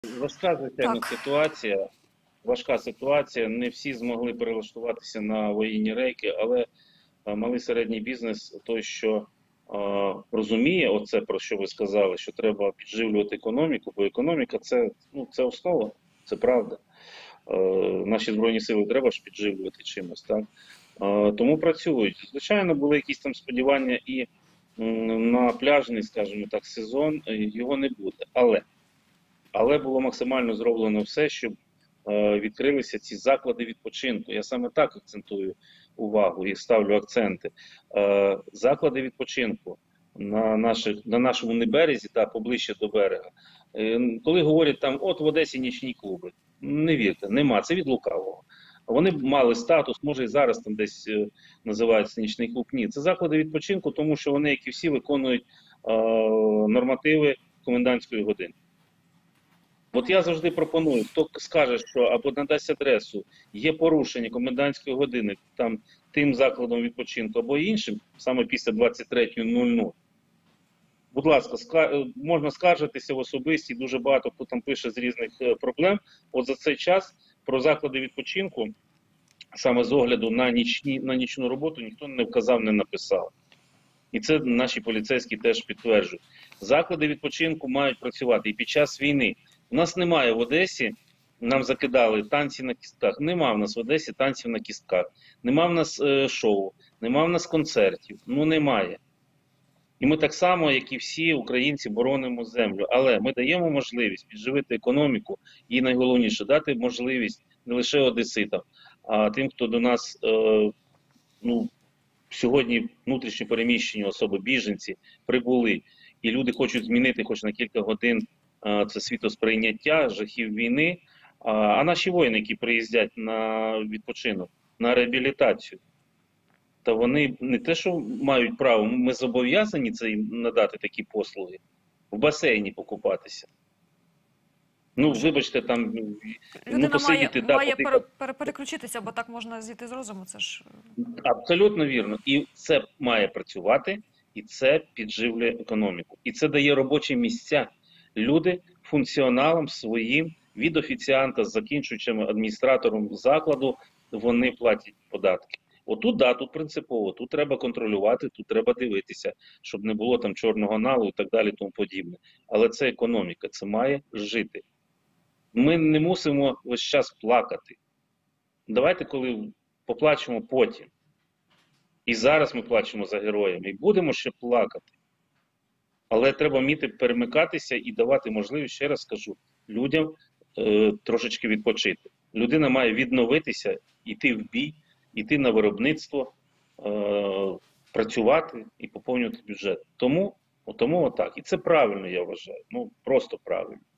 Важка, звичайно, Так, ситуація. Важка ситуація. Не всі змогли перелаштуватися на воєнні рейки, але малий середній бізнес, той, що розуміє, оце про що ви сказали, що треба підживлювати економіку, бо економіка це основа, це правда. Наші Збройні Сили треба ж підживлювати чимось, так? Тому працюють. Звичайно, були якісь там сподівання і на пляжний, скажімо так, сезон, його не буде. Але було максимально зроблено все, щоб відкрилися ці заклади відпочинку. Я саме так акцентую увагу і ставлю акценти. Заклади відпочинку на нашому неберезі, та поближче до берега. Коли говорять там, от в Одесі нічні клуби, не вірте, нема, це від лукавого. Вони б мали статус, може і зараз там десь називається нічний клуб. Ні, це заклади відпочинку, тому що вони, як і всі, виконують нормативи комендантської години. От я завжди пропоную, хто скаже, що або надасть адресу, є порушення комендантської години там тим закладом відпочинку або іншим, саме після 23:00. Будь ласка, можна скаржитися в особисті, дуже багато хто там пише з різних проблем. От за цей час про заклади відпочинку, саме з огляду на нічну роботу, ніхто не вказав, не написав. І це наші поліцейські теж підтверджують. Заклади відпочинку мають працювати і під час війни. У нас немає в Одесі, нам закидали танці на кістках. Нема в нас в Одесі танців на кістках. Нема в нас шоу, нема в нас концертів. Ну немає. І ми так само, як і всі українці, боронимо землю. Але ми даємо можливість підживити економіку і найголовніше дати можливість не лише одеситам, а тим, хто до нас сьогодні внутрішньо переміщені особи, біженці, прибули. І люди хочуть змінити хоч на кілька годин це світосприйняття, жахів війни. А наші воїни, які приїздять на відпочинок, на реабілітацію, та вони не те, що мають право, ми зобов'язані це їм надати такі послуги, в басейні покупатися. Ну, може, вибачте, там, людина посидіти, має переключитися, бо так можна зійти з розуму. Це ж абсолютно вірно. І це має працювати, і це підживлює економіку. І це дає робочі місця. Люди функціоналам своїм, від офіціанта, закінчуючи адміністратором закладу, вони платять податки. Отут, да, тут принципово, тут треба контролювати, тут треба дивитися, щоб не було там чорного налу і так далі, тому подібне. Але це економіка, це має жити. Ми не мусимо весь час плакати. Давайте, коли поплачемо потім. І зараз ми плачемо за героями, і будемо ще плакати. Але треба вміти перемикатися і давати можливість, ще раз скажу, людям трошечки відпочити. Людина має відновитися, йти в бій, йти на виробництво, працювати і поповнювати бюджет. Тому отак. І це правильно, я вважаю. Ну, просто правильно.